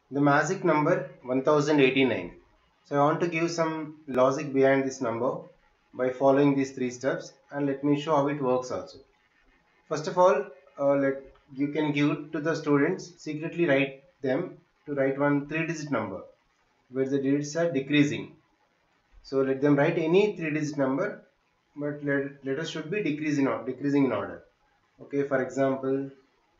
The magic number 1089. So I want to give some logic behind this number by following these three steps, and let me show how it works also. First of all, let you can give to the students, secretly write them to write one three-digit number where the digits are decreasing. So let them write any three-digit number, but letters should be decreasing in order. Okay, for example,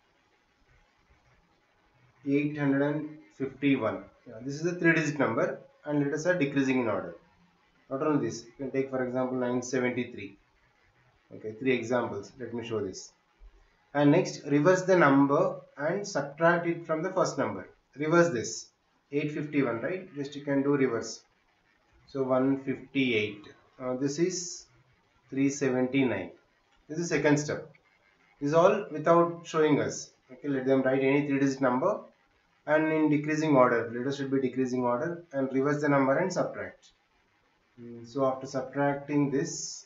851. Yeah, this is a three-digit number, and letters are decreasing in order. Not only this, you can take for example 973. Okay, three examples. Let me show this. And next, reverse the number and subtract it from the first number. Reverse this. 851, right? Just you can do reverse. So 158. This is 379. This is second step. This is all without showing us. Okay, let them write any three-digit number and in decreasing order. Letters should be decreasing order, and reverse the number and subtract. So after subtracting this,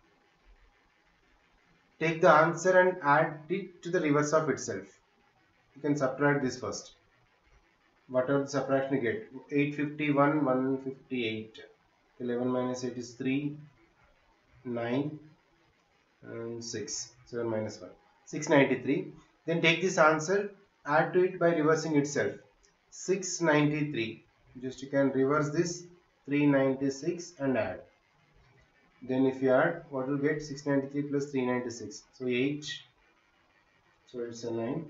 take the answer and add it to the reverse of itself. You can subtract this first. Whatever the subtraction you get, 851, 158. 11 minus 8 is 3, 9, and 6. 7 minus 1. 693. Then take this answer, add to it by reversing itself. 693. Just you can reverse this 396 and add. Then if you add, what will get? 693 plus 396. So 8. So it's a 9.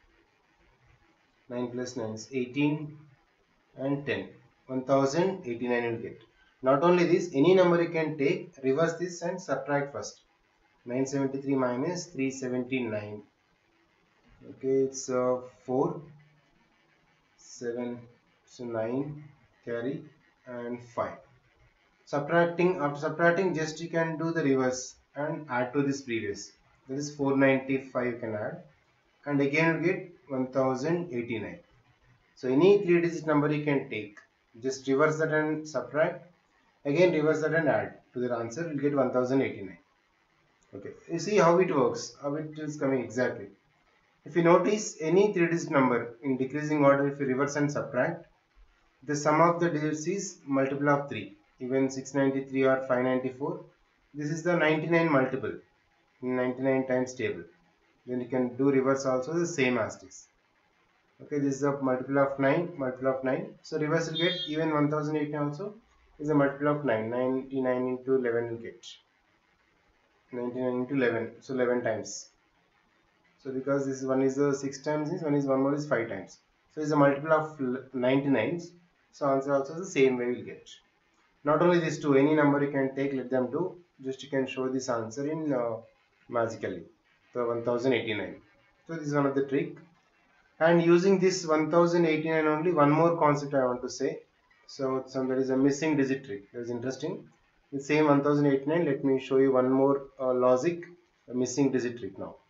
9 plus 9 is 18 and 10. 1089 will get. Not only this, any number you can take, reverse this and subtract first. 973 minus 379. Okay, it's 4, 7, so 9, carry, and 5. After subtracting, just you can do the reverse and add to this previous. That is 495 you can add, and again you get 1089. So any three-digit number you can take, just reverse that and subtract, again reverse that and add to the answer, you get 1089. Okay, you see how it works, how it is coming exactly. If you notice any three-digit number in decreasing order, if you reverse and subtract, the sum of the digits is multiple of 3. Even 693 or 594, this is the 99 multiple in 99 times table. Then you can do reverse also the same as this. Okay, this is a multiple of 9, so reverse will get even 1018 also is a multiple of 9. 99 into 11 will get 99 into 11, so 11 times. So because this one is 6 times, this one more is 5 times. So it's a multiple of 99s. So answer also the same way we'll get. Not only these two, any number you can take, let them do. Just you can show this answer in magically. So 1089. So this is one of the trick. And using this 1089 only, one more concept I want to say. So there is a missing digit trick. That is interesting. The same 1089. Let me show you one more logic, a missing digit trick now.